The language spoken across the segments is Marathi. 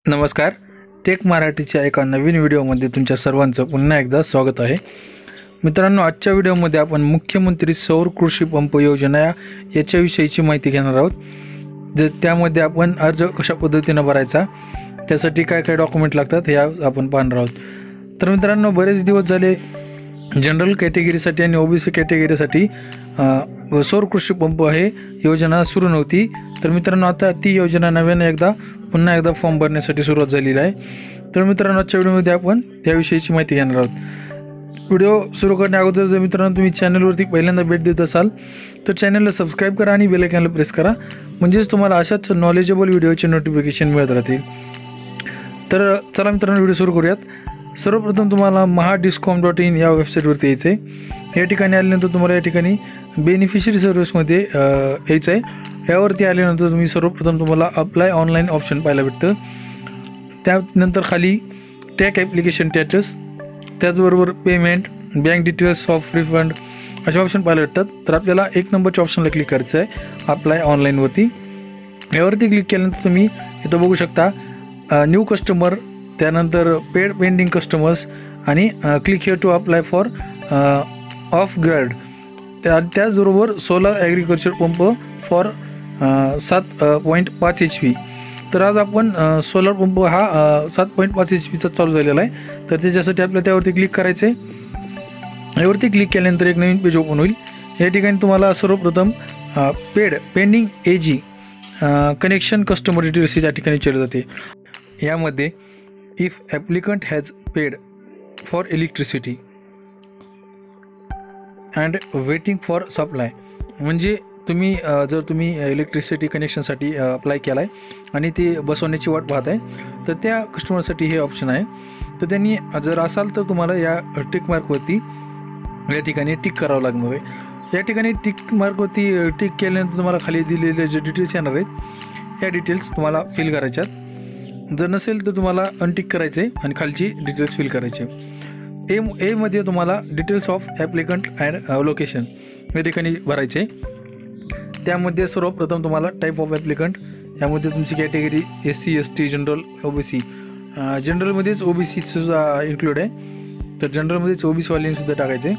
नमस्कार. टेक मराठीच्या एका नवीन व्हिडिओमध्ये तुमच्या सर्वांचं पुन्हा एकदा स्वागत आहे. मित्रांनो, आजच्या व्हिडिओमध्ये आपण मुख्यमंत्री सौर कृषी पंप योजना याच्याविषयीची माहिती घेणार आहोत. त्यामध्ये आपण अर्ज कशा पद्धतीनं भरायचा, त्यासाठी काय काय डॉक्युमेंट लागतात हे आपण पाहणार आहोत. तर मित्रांनो, बरेच दिवस झाले जनरल कॅटेगरीसाठी आणि ओबीसी कॅटेगरीसाठी सौर कृषी पंप हे योजना सुरू नव्हती. तर मित्रांनो, आता ती योजना नव्याने पुन्हा एकदा फॉर्म भरण्यासाठी सुरुवात झालेली आहे. तर मित्रांनो, आजच्या व्हिडिओमध्ये आपण त्याविषयीची माहिती घेणार आहोत. व्हिडिओ सुरू करण्या अगोदर जर मित्रांनो तुम्ही चॅनलवरती पहिल्यांदा भेट देत असाल तर चॅनलला सबस्क्राईब करा आणि बेल आयकॉनला प्रेस करा, म्हणजेच तुम्हाला अशाच नॉलेजेबल व्हिडिओचे नोटिफिकेशन मिळत राहतील. तर चला मित्रांनो, व्हिडिओ सुरू करूयात. सर्वप्रथम तुम्हाला mahadiscom.in या वेबसाईटवरती यायचं आहे. या ठिकाणी आल्यानंतर तुम्हाला या ठिकाणी बेनिफिशरी सर्व्हिसमध्ये यायचं आहे. यावरती आल्यानंतर तुम्हाला अप्लाय ऑनलाईन ऑप्शन पाहायला भेटतं. त्यानंतर खाली टॅक ॲप्लिकेशन स्टॅटस, त्याचबरोबर payment, bank details of refund असे ऑप्शन पाहायला भेटतात. तर आपल्याला 1 नंबरच्या ऑप्शनला क्लिक करायचं आहे, अप्लाय ऑनलाईनवरती. यावरती क्लिक केल्यानंतर तुम्ही इथं बघू शकता न्यू कस्टमर, त्यानंतर पेड पेंडिंग कस्टमर्स आणि click here to apply for upgrade. त्याचबरोबर solar agriculture pump for 7.5 HP. तर आज आपण सोलर पंप हा 7.5 HPचा चालू झालेला आहे. तर त्याच्यासाठी आपल्याला त्यावरती क्लिक करायचं आहे. यावरती क्लिक केल्यानंतर एक नवीन पेज ओपन होईल. या ठिकाणी तुम्हाला सर्वप्रथम pending AG connection customer details या ठिकाणी विचारले जाते. यामध्ये if applicant has paid for electricity and waiting for supply, म्हणजे जर तुम्ही इलेक्ट्रिसिटी कनेक्शनसाठी अप्लाय केला आहे आणि ते बसवण्याची वाट पाहत आहे, तर त्या कस्टमरसाठी हे ऑप्शन आहे. तर त्यांनी जर असाल तर तुम्हाला या टिक मार्कवरती या ठिकाणी टिक करावं लागणार आहे. या ठिकाणी टिक मार्कवरती टिक केल्यानंतर तुम्हाला खाली दिलेले जे डिटेल्स येणार आहेत, या डिटेल्स तुम्हाला फिल करायच्यात. जर नसेल तर तुम्हाला अनटिक करायचे आणि खालची डिटेल्स फिल करायचे. एमध्ये तुम्हाला details of applicant and location या ठिकाणी भरायचे. त्यामध्ये सर्वप्रथम तुम्हाला टाईप ऑफ ॲप्लिकंट, यामध्ये तुमची category SC ST general OBC. जनरलमध्येच OBCसुद्धा इन्क्लूड आहे, तर जनरलमध्येच OBCवाल्यांसुद्धा टाकायचे.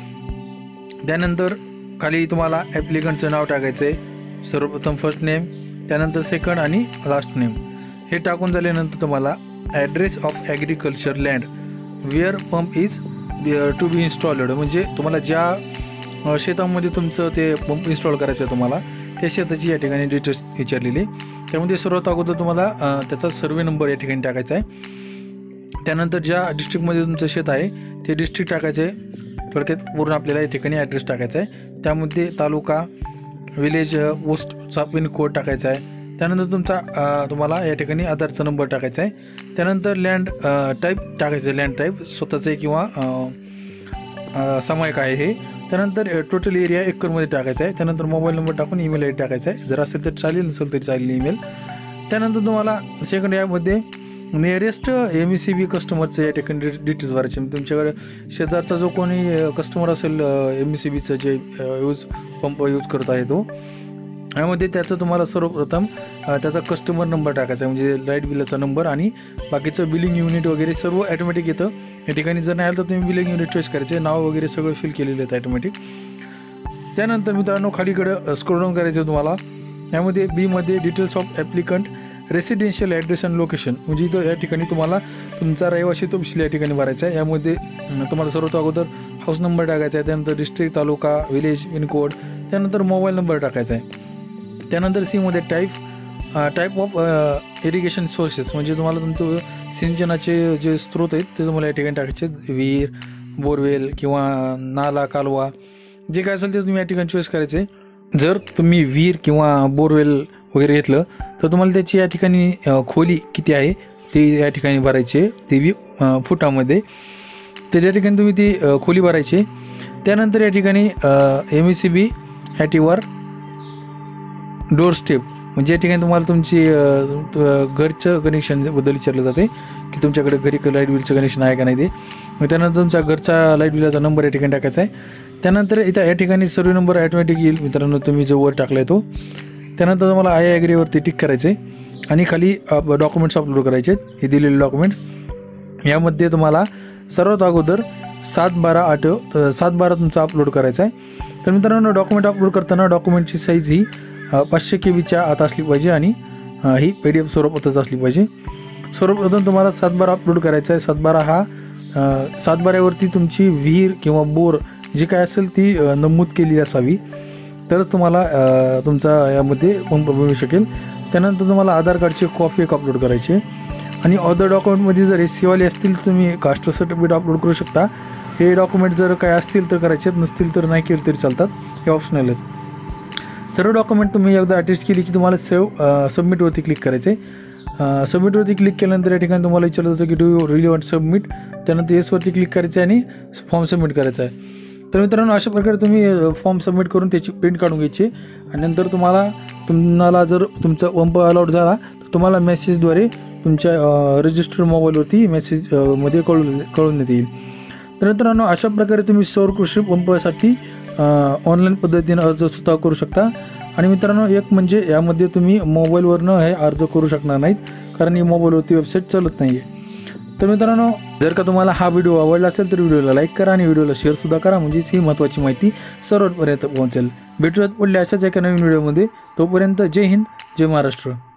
त्यानंतर खाली तुम्हाला ॲप्लिकंटचं नाव टाकायचं आहे. सर्वप्रथम फर्स्ट नेम, त्यानंतर सेकंड आणि लास्ट नेम. हे टाकून झाल्यानंतर तुम्हाला address of agriculture land where pump is to be installed, म्हणजे तुम्हाला ज्या शेतामध्ये तुमचं ते पंप इन्स्टॉल करायचं आहे तुम्हाला, त्या शेताची या ठिकाणी डिटेल्स विचारलेली. त्यामध्ये सर्वात अगोदर तुम्हाला त्याचा सर्वे नंबर या ठिकाणी टाकायचा आहे. त्यानंतर ज्या डिस्ट्रिक्टमध्ये तुमचं शेत आहे ते डिस्ट्रिक्ट टाकायचं आहे. थोडक्यात पूर्ण आपल्याला या ठिकाणी ॲड्रेस टाकायचा आहे. त्यामध्ये तालुका, विलेज, पोस्टचा पिनकोड टाकायचा आहे. त्यानंतर तुम्हाला या ठिकाणी आधारचा नंबर टाकायचा आहे. त्यानंतर लँड टाईप टाकायचं, लँड टाईप स्वतःचं आहे किंवा सामायिक आहे हे. त्यानंतर टोटल एरिया एकरमध्ये टाकायचा आहे. त्यानंतर मोबाईल नंबर टाकून ईमेल आय डी टाकायचा आहे. जर असेल तर चालेल, नसेल तरी चालेल ईमेल. त्यानंतर तुम्हाला सेकंड यामध्ये नियरेस्ट MECB कस्टमरचं या ठिकाणी डिटेल्स भरायचे. तुमच्याकडे शेजारचा जो कोणी कस्टमर असेल MECBचं जे पंप यूज करत आहे तो, यामध्ये त्याचं तुम्हाला सर्वप्रथम त्याचा कस्टमर नंबर टाकायचा आहे, म्हणजे लाईट बिलाचा नंबर आणि बाकीचं बिलिंग युनिट वगैरे सर्व ॲटोमॅटिक येतं. या ठिकाणी जर नाही आलं तर तुम्ही बिलिंग युनिट चॉईस करायचे. नाव वगैरे सगळं फिल केलेलं आहे ॲटोमॅटिक. त्यानंतर मित्रांनो खालीकडं स्क्रोल डाऊन करायचं तुम्हाला. यामध्ये बीमध्ये details of applicant residential address and location, म्हणजे इथं या ठिकाणी तुम्हाला तुमचा रहिवासी तपशील या ठिकाणी भरायचा आहे. यामध्ये तुम्हाला सर्वात अगोदर हाऊस नंबर टाकायचा आहे, त्यानंतर डिस्ट्रिक्ट, तालुका, विलेज, पिनकोड, त्यानंतर मोबाईल नंबर टाकायचा आहे. त्यानंतर सीमध्ये टाईप ऑफ इरिगेशन सोर्सेस, म्हणजे तुम्हाला तुमचं सिंचनाचे जे स्रोत आहेत ते तुम्हाला या ठिकाणी टाकायचे. विहीर, बोरवेल किंवा नाला, कालवा जे काय असेल ते तुम्ही या ठिकाणी चॉईस करायचे. जर तुम्ही विहीर किंवा बोरवेल वगैरे घेतलं तर तुम्हाला त्याची या ठिकाणी खोली किती आहे ते या ठिकाणी भरायचे, ते फुटामध्ये. तर या ठिकाणी तुम्ही ती खोली भरायची. त्यानंतर या ठिकाणी MECB ॲटीवर डोर स्टेप, म्हणजे या ठिकाणी तुम्हाला तुमची घरचं कनेक्शनबद्दल विचारलं जाते की तुमच्याकडे घरी लाईट बिलचं कनेक्शन आहे का नाही ते. मग त्यानंतर तुमचा घरचा लाईट बिलाचा नंबर या ठिकाणी टाकायचा आहे. त्यानंतर इथं या ठिकाणी सर्व नंबर ॲटोमॅटिक येईल मित्रांनो, तुम्ही जो वर टाकला आहे तो. त्यानंतर तुम्हाला आय ॲग्रीवरती टिक करायचं आहे. आणि खाली डॉक्युमेंट्स अपलोड करायचे आहेत. हे दिलेले डॉक्युमेंट्स यामध्ये तुम्हाला सर्वात अगोदर 7/12 तुमचा अपलोड करायचा आहे. तर मित्रांनो, डॉक्युमेंट अपलोड करताना डॉक्युमेंटची साईज ही 500 KB आत असली पाहिजे आणि ही PDF स्वरूपातच असली पाहिजे. सर्वप्रथम तुम्हाला 7/12 अपलोड करायचा आहे. 7/12वरती तुमची विहीर किंवा बोर जी काय असेल ती नमूद केलेली असावी, तरच तुम्हाला तुमचा यामध्ये पंप मिळू शकेल. त्यानंतर तुम्हाला आधार कार्डची कॉपी एक अपलोड करायची आहे. आणि अदर डॉक्युमेंटमध्ये जर SC वाले असतील तर तुम्ही कास्ट सर्टिफिकेट अपलोड करू शकता. हे डॉक्युमेंट जर काय असतील तर करायचे आहेत, नसतील तर नाही केलं तरी चालतात, हे ऑप्शनल आहेत. सर्व डॉक्युमेंट तुम्ही एकदा अटॅच केली की तुम्हाला सबमिटवरती क्लिक करायचं आहे. सबमिटवरती क्लिक केल्यानंतर या ठिकाणी तुम्हाला विचारलं जातं की do you really want submit. त्यानंतर येसवरती क्लिक करायचं आहे आणि फॉर्म सबमिट करायचा आहे. तर मित्रांनो, अशा प्रकारे तुम्ही फॉर्म सबमिट करून त्याची प्रिंट काढून घ्यायची आणि नंतर तुम्हाला जर तुमचा पंप अलॉट झाला तर तुम्हाला मेसेजद्वारे तुमच्या रजिस्टर्ड मोबाईलवरती मेसेजमध्ये कळून देता येईल. तर मित्रांनो, अशा प्रकारे तुम्ही सौर कृषी पंपासाठी ऑनलाईन पद्धतीने अर्ज सुद्धा करू शकता. आणि मित्रांनो, एक म्हणजे यामध्ये तुम्ही मोबाईलवरनं हे अर्ज करू शकणार नाहीत, कारण ही मोबाईलवरती वेबसाईट चालत नाही आहे. तर मित्रांनो, जर का तुम्हाला हा व्हिडिओ आवडला असेल तर व्हिडिओला लाईक करा आणि व्हिडिओला शेअरसुद्धा करा, म्हणजेच ही महत्त्वाची माहिती सर्वांपर्यंत पोहोचेल. भेटूयात पुढल्या अशाच एका नवीन व्हिडिओमध्ये. तोपर्यंत जय हिंद, जय महाराष्ट्र.